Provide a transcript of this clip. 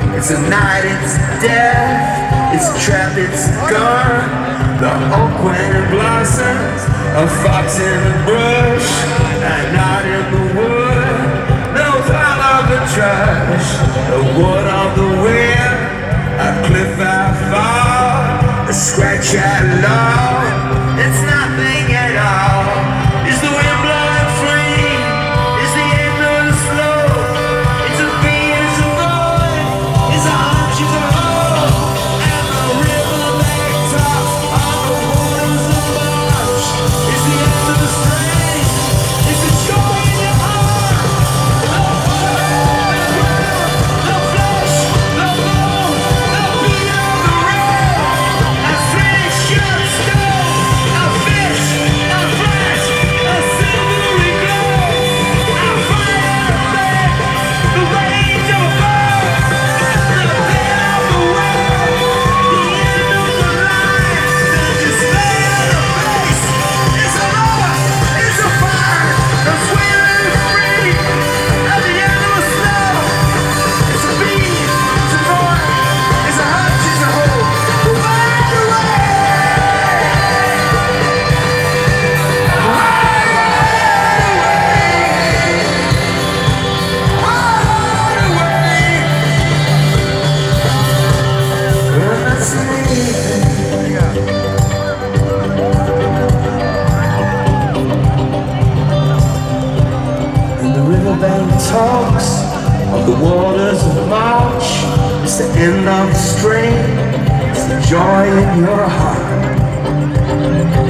It's a night, it's death, it's a trap, it's a gun. The oak when it blossoms, a fox in the bush, a knot in the wood, no pile of the trash, the wood of the wind, a cliff I fall, a scratch I love. It's nothing at all. Is the wind blowing free? Is the end of the slope? It's a beat, it's a void, it's a hunch, it's a hole, and the river lake tops on the waters of March. It's the end of the strain, it's the joy in your heart. No fire, no flesh, no bone, no beat of the road. A snake shut stone, a fish, a flash, a silvery glow, a fire back, the rage of a bird, the bed of the world, the end of the line, the display of the face. It's a loss, it's a fire, the swimming free, at the end of the snow. It's a beat, it's a void, it's a hunch, it's a hole, wide away. And the riverbank talks of the waters of March. It's the end of the strain, it's the joy in your heart.